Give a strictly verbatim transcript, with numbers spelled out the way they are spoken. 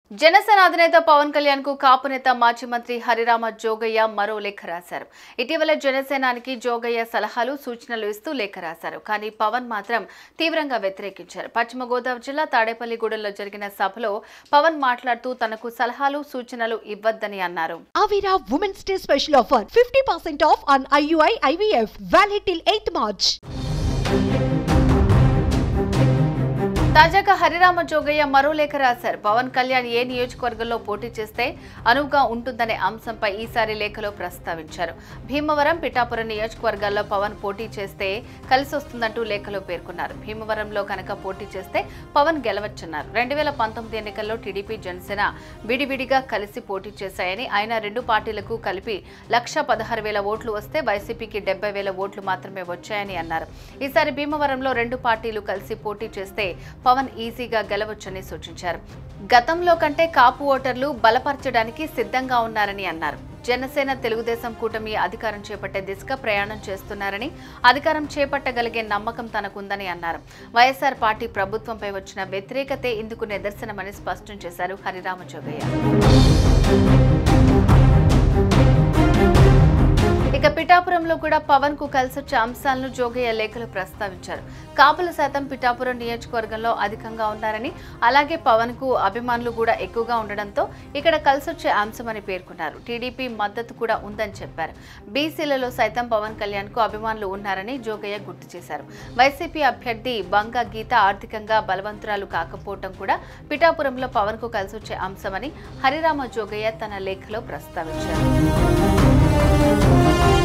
జనసేన అధినేత పవన్ కళ్యాణ్ కు కాపు నేత మాజీ మంత్రి హరిరామ జోగయ్య మరో లేఖ రాశారు. ఇటీవల జనసేనానికి జోగయ్య సలహాలు సూచనలు ఇస్తూ లేఖ రాశారు. కానీ పవన్ మాత్రం తీవ్రంగా వ్యతిరేకించారు. పశ్చిమ గోదావరి జిల్లా తాడేపల్లిగూడెంలో జరిగిన సభలో పవన్ మాట్లాడుతూ తనకు సలహాలు సూచనలు ఇవ్వద్దని అన్నారు. Avira Women's Day special offer fifty percent off on I U I I V F valid till eighth March. తాజాగా హరిరామ జోగయ్య మరో లేఖ రాశారు. పవన్ కళ్యాణ్ ఏ నియోజకవర్గంలో పోటీ చేస్తే అనువుగా ఉంటుందనే అంశంపై ఈసారి లేఖలో ప్రస్తావించారు. భీమవరం, పిఠాపురం నియోజకవర్గాల్లో పవన్ పోటీ చేస్తే కలిసి వస్తుందంటూ లేఖలో పేర్కొన్నారు. భీమవరంలో కనుక పోటీ చేస్తే పవన్ గెలవచ్చన్నారు. రెండు వేల పంతొమ్మిది ఎన్నికల్లో టీడీపీ, జనసేన విడివిడిగా కలిసి పోటీ చేశాయని, ఆయన రెండు పార్టీలకు కలిపి లక్ష పదహారు వేల ఓట్లు వస్తే వైసీపీకి డెబ్బై వేల ఓట్లు మాత్రమే వచ్చాయని అన్నారు. ఈసారి భీమవరంలో రెండు పార్టీలు కలిసి పోటీ చేస్తే పవన్ ఈజీగా గెలవచ్చని సూచించారు. గతంలో కంటే కాపు ఓటర్లు బలపరచడానికి సిద్ధంగా ఉన్నారని అన్నారు. జనసేన, తెలుగుదేశం కూటమి అధికారం చేపట్టే దిశగా ప్రయాణం చేస్తున్నారని, అధికారం చేపట్టగలిగే నమ్మకం తనకుందని అన్నారు. వైఎస్ఆర్ పార్టీ ప్రభుత్వంపై వచ్చిన వ్యతిరేకతే ఇందుకు నిదర్శనమని స్పష్టం చేశారు హరిరామ జోగయ్య. ఇక పిఠాపురంలో కూడా పవన్ కు కలిసొచ్చే అంశాలను జోగయ్య లేఖలు ప్రస్తావించారు. కాపుల శాతం పిఠాపురం నియోజకవర్గంలో అధికంగా ఉన్నారని, అలాగే పవన్ కు అభిమానులు కూడా ఎక్కువగా ఉండడంతో ఇక్కడ కలిసొచ్చే అంశమని పేర్కొన్నారు. టీడీపీ మద్దతు కూడా ఉందని చెప్పారు. బీసీలలో సైతం పవన్ కళ్యాణ్ కు అభిమానులు ఉన్నారని జోగయ్య గుర్తు చేశారు. వైసీపీ అభ్యర్థి బంగా గీత ఆర్థికంగా బలవంతురాలు కాకపోవడం కూడా పిఠాపురంలో పవన్ కు కలిసొచ్చే అంశమని హరిరామ జోగయ్య తన లేఖలో ప్రస్తావించారు.